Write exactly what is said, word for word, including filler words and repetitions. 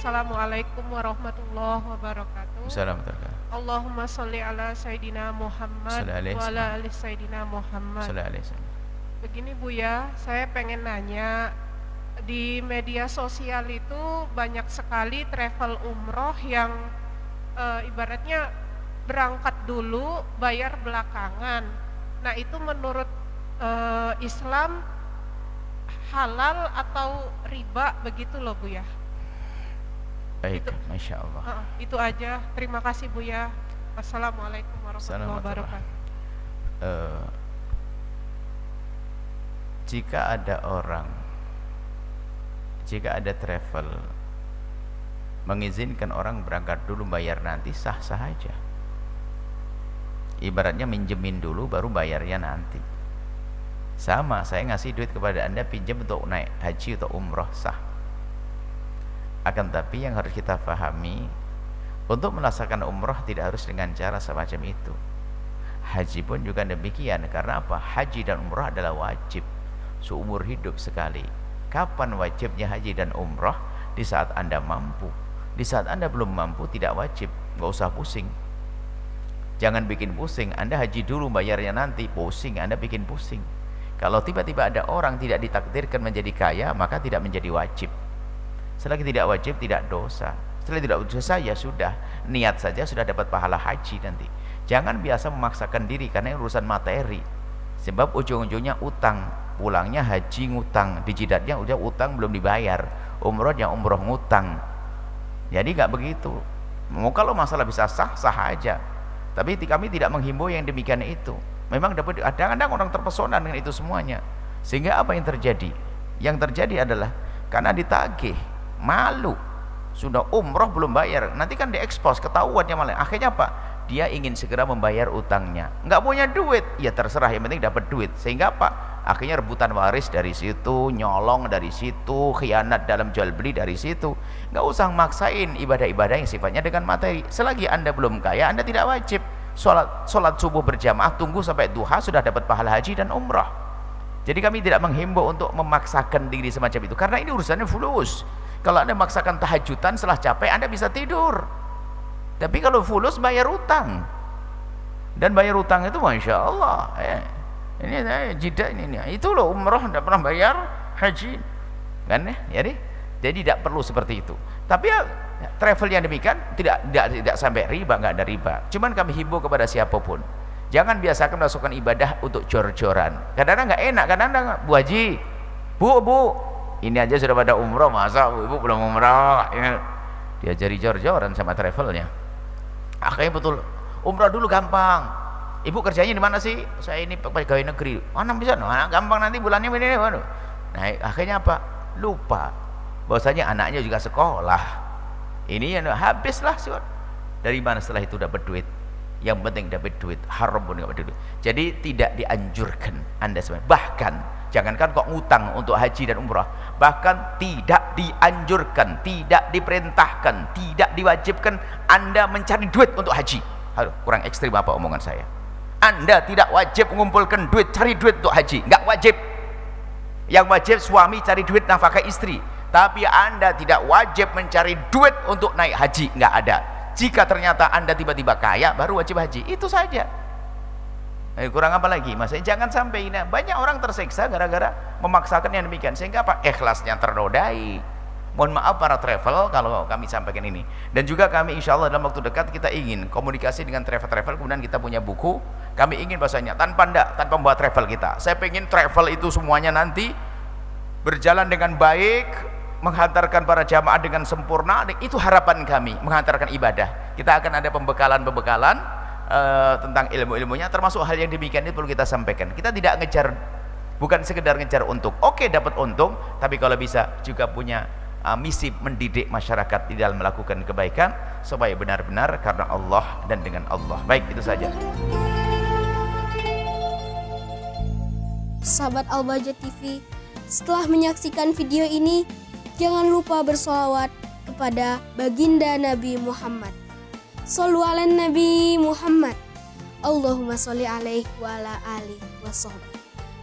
Assalamualaikum warahmatullahi wabarakatuh. Assalamualaikum. Allahumma sholli ala Sayyidina Muhammad wa ala ali Sayyidina Muhammad. Begini Bu ya, saya pengen nanya, di media sosial itu banyak sekali travel umroh yang e, ibaratnya berangkat dulu, bayar belakangan. Nah itu menurut e, Islam halal atau riba begitu loh Bu ya? Baik, itu, Masya Allah. uh, itu aja, terima kasih Bu ya. Wassalamualaikum warahmatullahi wabarakatuh. uh, Jika ada orang, jika ada travel mengizinkan orang berangkat dulu bayar nanti, sah-sah aja. Ibaratnya minjemin dulu baru bayarnya nanti. Sama, saya ngasih duit kepada Anda pinjam untuk naik haji atau umroh, sah. Akan tapi yang harus kita pahami, untuk melaksanakan umroh tidak harus dengan cara semacam itu. Haji pun juga demikian. Karena apa? Haji dan umroh adalah wajib seumur hidup sekali. Kapan wajibnya haji dan umroh? Di saat Anda mampu. Di saat Anda belum mampu tidak wajib, nggak usah pusing. Jangan bikin pusing. Anda haji dulu bayarnya nanti, pusing, Anda bikin pusing. Kalau tiba-tiba ada orang tidak ditakdirkan menjadi kaya, maka tidak menjadi wajib. Selagi tidak wajib, tidak dosa. Setelah tidak dosa, ya sudah, niat saja sudah dapat pahala haji nanti. Jangan biasa memaksakan diri, karena urusan materi. Sebab ujung-ujungnya utang. Pulangnya haji ngutang, di jidatnya udah utang belum dibayar. Umrohnya umroh ngutang. Jadi nggak begitu. Mau kalau masalah bisa sah, sah aja. Tapi kami tidak menghimbau yang demikian itu. Memang dapat kadang-kadang orang terpesona dengan itu semuanya. Sehingga apa yang terjadi? Yang terjadi adalah karena ditagih, malu, sudah umroh belum bayar, nanti kan diekspos, ketahuannya malah. Akhirnya apa? Dia ingin segera membayar utangnya, nggak punya duit, ya terserah, yang penting dapat duit. Sehingga apa? Akhirnya rebutan waris dari situ, nyolong dari situ, khianat dalam jual beli dari situ. Nggak usah maksain ibadah-ibadah yang sifatnya dengan materi. Selagi Anda belum kaya, Anda tidak wajib. Sholat, sholat subuh berjamaah, tunggu sampai duha sudah dapat pahala haji dan umrah. Jadi kami tidak menghimbau untuk memaksakan diri semacam itu, karena ini urusannya fulus. Kalau Anda memaksakan tahajudan setelah capek, Anda bisa tidur. Tapi kalau fulus bayar utang, dan bayar utang itu Masya Allah, eh, ini eh, jida ini, ini itu loh umroh tidak pernah bayar haji, kan ya? Jadi, jadi tidak perlu seperti itu. Tapi ya, travel yang demikian tidak tidak tidak sampai riba, nggak ada riba. Cuman kami himbau kepada siapapun, jangan biasakan melakukan ibadah untuk jor-joran. Kadang-kadang nggak enak, kadang-kadang Bu Haji, Bu Bu, ini aja sudah pada umroh, masa Bu Ibu belum umroh? Ya, diajari jor-joran sama travelnya. Akhirnya betul, umroh dulu gampang. Ibu kerjanya di mana sih? Saya ini pegawai negeri. Mana bisa? Nah, gampang nanti bulannya ini. Waduh. Nah, akhirnya apa? Lupa bahwasanya anaknya juga sekolah. Ini yang habislah sih. Dari mana setelah itu dapat duit? Yang penting dapat duit, haram pun dapat duit. Jadi tidak dianjurkan Anda sebenarnya. Bahkan jangankan kok ngutang untuk haji dan umrah, bahkan tidak dianjurkan, tidak diperintahkan, tidak diwajibkan Anda mencari duit untuk haji. Aduh, kurang ekstrim apa omongan saya? Anda tidak wajib mengumpulkan duit, cari duit untuk haji, nggak wajib. Yang wajib suami cari duit nafkah istri, tapi Anda tidak wajib mencari duit untuk naik haji, nggak ada. Jika ternyata Anda tiba-tiba kaya, baru wajib haji, itu saja. Eh, kurang apa lagi? Maksudnya jangan sampai ini. Banyak orang tersiksa gara-gara memaksakan yang demikian, sehingga apa? Ikhlasnya ternodai. Mohon maaf para travel kalau kami sampaikan ini. Dan juga kami insya Allah dalam waktu dekat kita ingin komunikasi dengan travel-travel, kemudian kita punya buku. Kami ingin bahasanya tanpa ndak, tanpa membuat travel kita. Saya pengen travel itu semuanya nanti berjalan dengan baik, menghantarkan para jamaah dengan sempurna. Itu harapan kami, menghantarkan ibadah. Kita akan ada pembekalan-pembekalan Uh, tentang ilmu-ilmunya, termasuk hal yang demikian itu perlu kita sampaikan. Kita tidak ngejar, bukan sekedar ngejar untung. Oke, dapat untung, tapi kalau bisa juga punya uh, misi mendidik masyarakat di dalam melakukan kebaikan supaya benar-benar karena Allah dan dengan Allah. Baik, itu saja. Sahabat Al-Bahjah T V, setelah menyaksikan video ini, jangan lupa bersolawat kepada baginda Nabi Muhammad. Shollu ala Nabi Muhammad. Allahumma sholli alaihi wa ala alihi wa sahbihi.